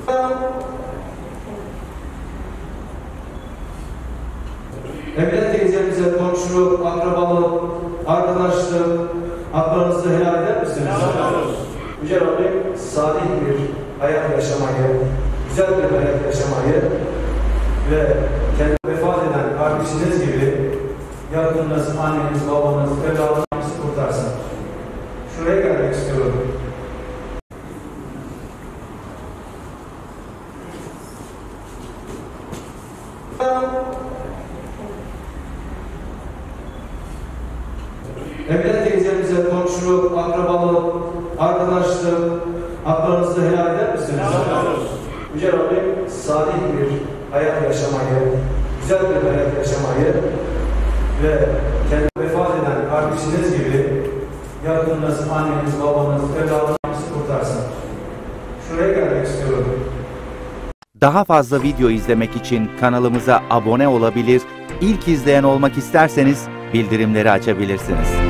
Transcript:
Emine teyzemize komşuluk, akrabalık, arkadaşlık, haklarınızı helal eder misiniz? Yüce Rabbim salih bir hayat yaşamayı, güzel bir hayat yaşamayı ve kendi vefat eden kardeşiniz gibi yakınınız, anneniz, babanız, evladınızı kurtarsın. Şuraya gelmek istiyorum. Emine teyzemize komşuluk, akrabalık, arkadaşlık, haklarınızı helal eder misiniz? Yüce Rabbim salih bir hayat yaşamayı, güzel bir hayat yaşamayı ve kendi vefat eden kardeşiniz gibi yakınınız, anneniz, babanız, evladınızı kurtarsın. Şuraya gelmek istiyorum. Daha fazla video izlemek için kanalımıza abone olabilir, ilk izleyen olmak isterseniz bildirimleri açabilirsiniz.